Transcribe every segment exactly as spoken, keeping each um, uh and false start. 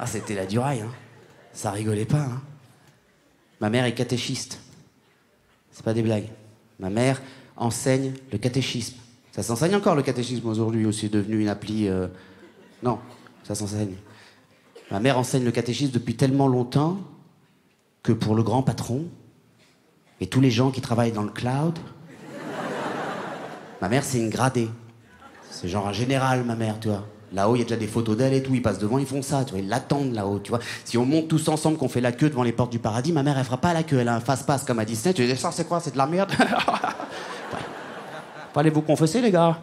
Ah, c'était la duraille, hein. Ça rigolait pas, hein. Ma mère est catéchiste. C'est pas des blagues. Ma mère enseigne le catéchisme. Ça s'enseigne encore, le catéchisme, aujourd'hui, aussi devenu une appli... Euh... Non, ça s'enseigne. Ma mère enseigne le catéchisme depuis tellement longtemps que pour le grand patron et tous les gens qui travaillent dans le cloud, ma mère, c'est une gradée. C'est genre un général, ma mère, tu vois. Là-haut, il y a déjà des photos d'elle et tout. Ils passent devant, ils font ça, tu vois. Ils l'attendent là-haut, tu vois. Si on monte tous ensemble, qu'on fait la queue devant les portes du paradis, ma mère, elle fera pas la queue. Elle a un face-passe comme à Disney. Tu dis, ça, c'est quoi? C'est de la merde. Allez vous confesser, les gars.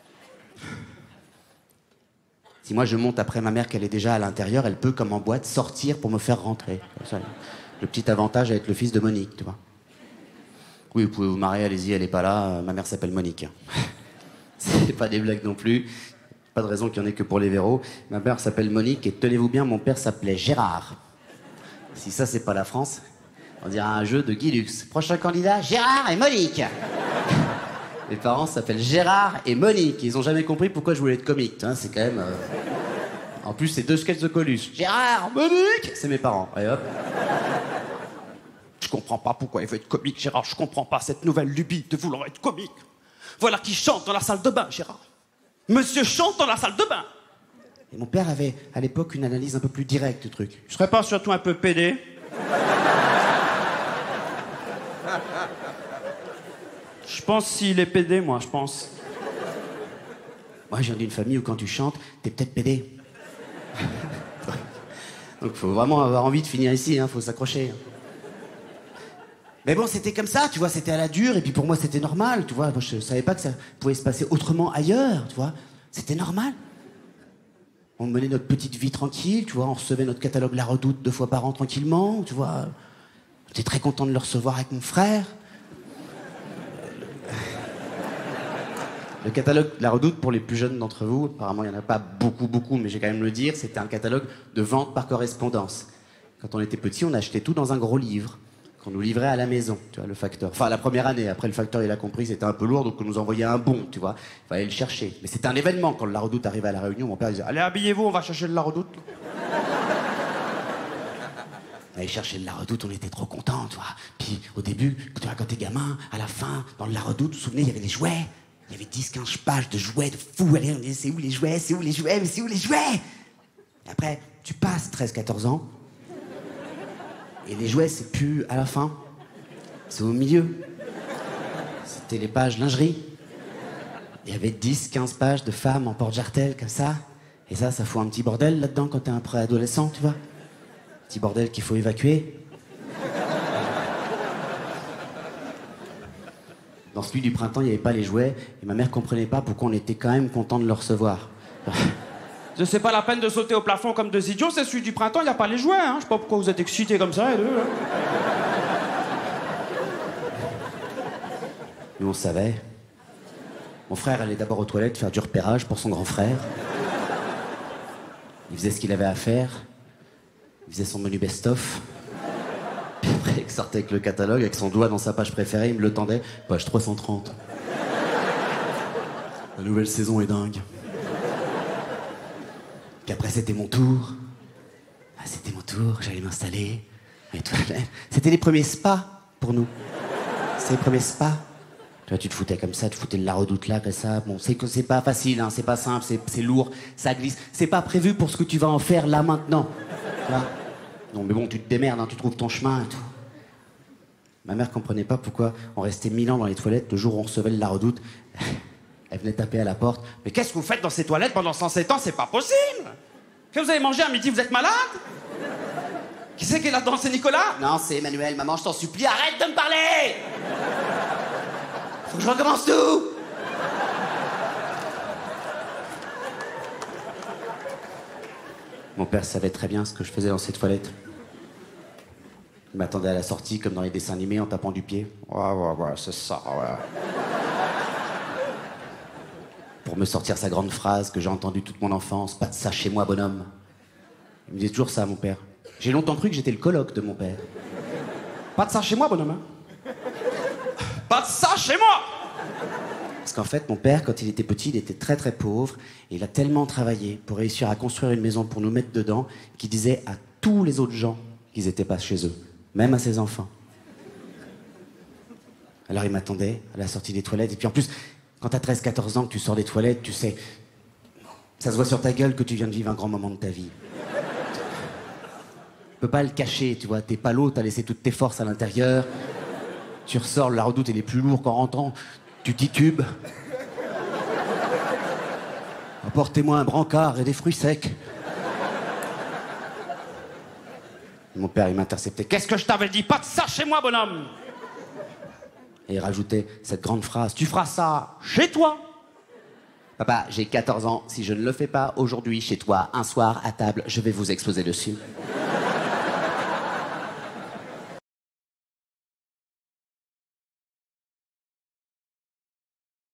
Si moi, je monte après ma mère, qu'elle est déjà à l'intérieur, elle peut, comme en boîte, sortir pour me faire rentrer. Ça, le petit avantage à être le fils de Monique, tu vois. Oui, vous pouvez vous marier, allez-y, elle est pas là. Ma mère s'appelle Monique. C'est pas des blagues non plus. Pas de raison qu'il y en ait que pour les véros. Ma mère s'appelle Monique et tenez-vous bien, mon père s'appelait Gérard. Si ça, c'est pas la France, on dirait un jeu de Guy Lux. Prochain candidat, Gérard et Monique. Mes parents s'appellent Gérard et Monique. Ils ont jamais compris pourquoi je voulais être comique. Hein, c'est quand même... Euh... En plus, c'est deux sketchs de Coluche. Gérard, Monique, c'est mes parents. Et hop. Je comprends pas pourquoi il veut être comique, Gérard. Je comprends pas cette nouvelle lubie de vouloir être comique. Voilà qui chante dans la salle de bain, Gérard. Monsieur chante dans la salle de bain. Et mon père avait, à l'époque, une analyse un peu plus directe du truc. Je serais pas surtout un peu pédé? Je pense s'il est pédé, moi, je pense. Moi, je viens d'une famille où quand tu chantes, t'es peut-être pédé. Donc, faut vraiment avoir envie de finir ici, hein, faut s'accrocher. Mais bon, c'était comme ça, tu vois, c'était à la dure, et puis pour moi, c'était normal, tu vois. Moi, je savais pas que ça pouvait se passer autrement ailleurs, tu vois. C'était normal. On menait notre petite vie tranquille, tu vois, on recevait notre catalogue La Redoute deux fois par an tranquillement, tu vois. J'étais très content de le recevoir avec mon frère. Le catalogue La Redoute, pour les plus jeunes d'entre vous, apparemment il n'y en a pas beaucoup, beaucoup, mais j'ai quand même le dire, c'était un catalogue de vente par correspondance. Quand on était petit, on achetait tout dans un gros livre, qu'on nous livrait à la maison, tu vois, le facteur. Enfin, la première année, après le facteur, il a compris, c'était un peu lourd, donc on nous envoyait un bon, tu vois. Il fallait le chercher. Mais c'était un événement, quand le La Redoute arrivait à la Réunion, mon père disait « Allez, habillez-vous, on va chercher le La Redoute. » On allait chercher le La Redoute, on était trop contents, tu vois. Puis, au début, tu vois, quand t'es gamin, à la fin, dans le La Redoute, vous vous souvenez, il y avait des jouets. Il y avait dix quinze pages de jouets de fou. Allez, on disait, c'est où les jouets, c'est où les jouets, mais c'est où les jouets? Et après, tu passes treize quatorze ans. Et les jouets, c'est plus à la fin. C'est au milieu. C'était les pages lingerie. Il y avait dix quinze pages de femmes en porte-jartel, comme ça. Et ça, ça fout un petit bordel là-dedans quand t'es un préadolescent, tu vois. Petit bordel qu'il faut évacuer. Dans celui du printemps, il n'y avait pas les jouets, et ma mère comprenait pas pourquoi on était quand même content de le recevoir. C'est pas la peine de sauter au plafond comme deux idiots, c'est celui du printemps, il n'y a pas les jouets, hein. Je sais pas pourquoi vous êtes excités comme ça, les deux, hein. Nous, on savait. Mon frère allait d'abord aux toilettes faire du repérage pour son grand frère. Il faisait ce qu'il avait à faire. Il faisait son menu best-of. Puis après, il sortait avec le catalogue, avec son doigt dans sa page préférée, il me le tendait. Page trois cent trente. La nouvelle saison est dingue. Puis après, c'était mon tour. Ah, c'était mon tour, j'allais m'installer. Et tout. C'était les premiers spas pour nous. C'était les premiers spas. Tu vois, tu te foutais comme ça, tu te foutais de La Redoute là, comme ça. Bon, c'est que c'est pas facile, hein, c'est pas simple, c'est, c'est lourd, ça glisse. C'est pas prévu pour ce que tu vas en faire là maintenant. Tu vois? Non, mais bon, tu te démerdes, hein, tu trouves ton chemin et tout. Ma mère comprenait pas pourquoi on restait mille ans dans les toilettes le jour où on recevait le La Redoute. Elle venait taper à la porte. Mais qu'est-ce que vous faites dans ces toilettes pendant cent sept ans? C'est pas possible! Que vous avez mangé à midi, vous êtes malade? Qui c'est qui est là-dedans? C'est Nicolas? Non, c'est Emmanuel. Maman, je t'en supplie, arrête de me parler! Faut que je recommence tout! Mon père savait très bien ce que je faisais dans ces toilettes. Il m'attendait à la sortie, comme dans les dessins animés, en tapant du pied. Ouais, ouais, ouais, c'est ça, ouais. Pour me sortir sa grande phrase que j'ai entendue toute mon enfance. Pas de ça chez moi, bonhomme. Il me disait toujours ça, mon père. J'ai longtemps cru que j'étais le coloc de mon père. Pas de ça chez moi, bonhomme. Hein. Pas de ça chez moi! Parce qu'en fait, mon père, quand il était petit, il était très très pauvre. Et il a tellement travaillé pour réussir à construire une maison pour nous mettre dedans, qu'il disait à tous les autres gens qu'ils n'étaient pas chez eux. Même à ses enfants. Alors il m'attendait à la sortie des toilettes. Et puis en plus, quand t'as treize quatorze ans, que tu sors des toilettes, tu sais... Ça se voit sur ta gueule que tu viens de vivre un grand moment de ta vie. Tu peux pas le cacher, tu vois. T'es pas l'eau, t'as laissé toutes tes forces à l'intérieur. Tu ressors, la redoute, elle est plus lourde qu'en rentrant. Tu titubes. Apportez-moi un brancard et des fruits secs. Mon père, il m'interceptait. Qu'est-ce que je t'avais dit? Pas de ça chez moi, bonhomme! Et il rajoutait cette grande phrase. Tu feras ça chez toi? Papa, j'ai quatorze ans. Si je ne le fais pas aujourd'hui chez toi, un soir, à table, je vais vous exploser dessus.